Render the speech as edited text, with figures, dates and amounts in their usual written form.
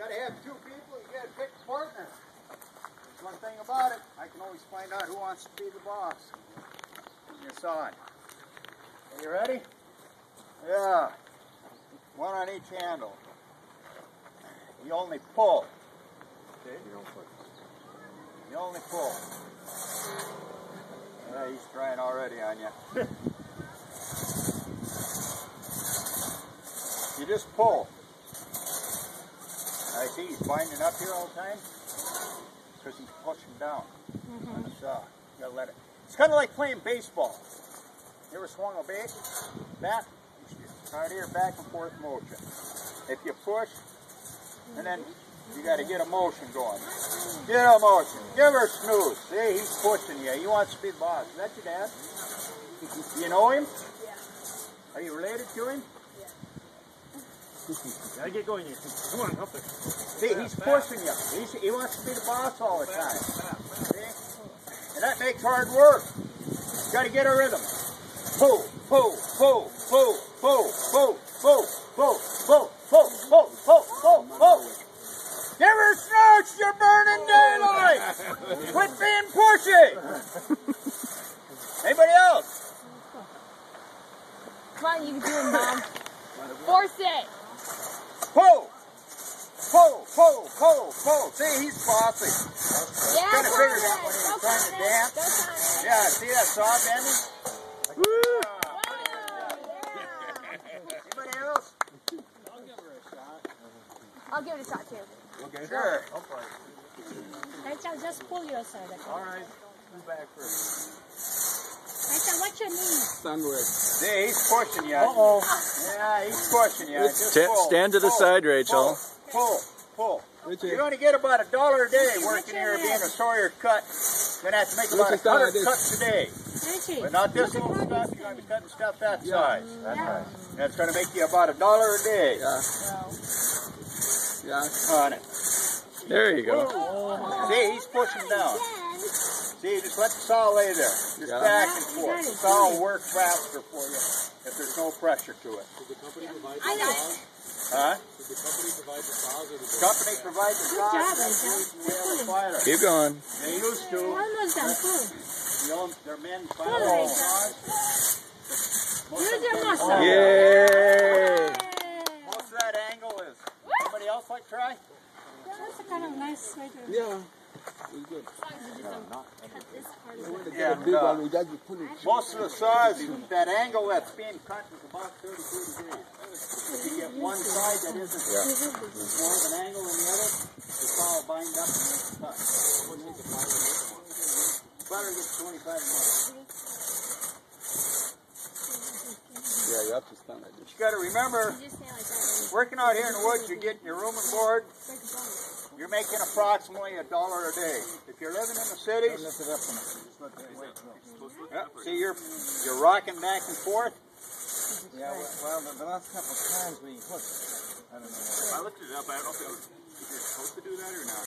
gotta have two people, you gotta pick a partner. There's one thing about it, I can always find out who wants to be the boss. It's on. Are you ready? Yeah. One on each handle. You only pull. Okay? You don't push. You only pull. Yeah, he's trying already on you. You just pull. I see he's binding up here all the time because he's pushing down on the saw. You gotta let it. It's kind of like playing baseball. You ever swung a bat? Right here, back and forth motion. If you push, and then you got to get a motion going. Get a motion. Give her a snooze. See, he's pushing you. He wants to be the boss. Is that your dad? You know him? Yeah. Are you related to him? Yeah. Gotta get going here. Come on, help it. See, he's pushing you. He wants to be the boss all the time. See? And that makes hard work. You got to get a rhythm. Pull, pull, pull, pull, pull, pull, pull, pull, pull, pull, pull, pull, pull, pull. Give her a snooze, you're burning daylight. Quit being pushy. Anybody else? Come on, you can do it, Mom. Force it. Pull, pull, pull, pull, pull. See, he's bossy. Yeah, Kind of figured that when he was trying to dance. Yeah, see that saw bending? Anybody else? I'll give her a shot. I'll give it a shot too. Okay, sure. Rachel, just pull your side. Okay? All right. Who's back first? Rachel, what's your name? Sandwich. See, he's pushing you. Uh-oh. Yeah, he's pushing you. Just pull, Stand to the pull, side, Rachel. Pull, pull. You're going to get about $1 a day working here being a Sawyer cut. You're going to have to make about 100 cuts a day. Rachel. But not this little stuff. You're going to be cutting stuff that size. That's right. That's going to make you about $1 a day. Yeah. On it. There you go. See, he's pushing down. See, just let the saw lay there. Just back and forth. The saw will work faster for you if there's no pressure to it. Did the company provide I know. Huh? Did the company provide the saws or the Company provides the Good job, saws. We have a fighter. Keep going. They used to. Almost done. Pull. You know, their men Pull, fight Rachel. Use your muscle. Yay! Most of that angle is. Anybody else like to try? That's a kind of nice way to Yeah. It's good. cut this part. Yeah, most of the saws, that angle that's being cut is about 32 degrees. If you get one side that isn't more of an angle than the other, the saw will bind up and make the cut. Butter gets 25 minutes. Yeah, you have to stand like this. You got to remember, You just stand like that. working out here in the woods, you're getting your room and board. You're making approximately $1 a day. If you're living in the cities, see you're rocking back and forth. Yeah, well, the last couple of times we hooked. I don't know. I looked it up. I don't know if you're supposed to do that or not.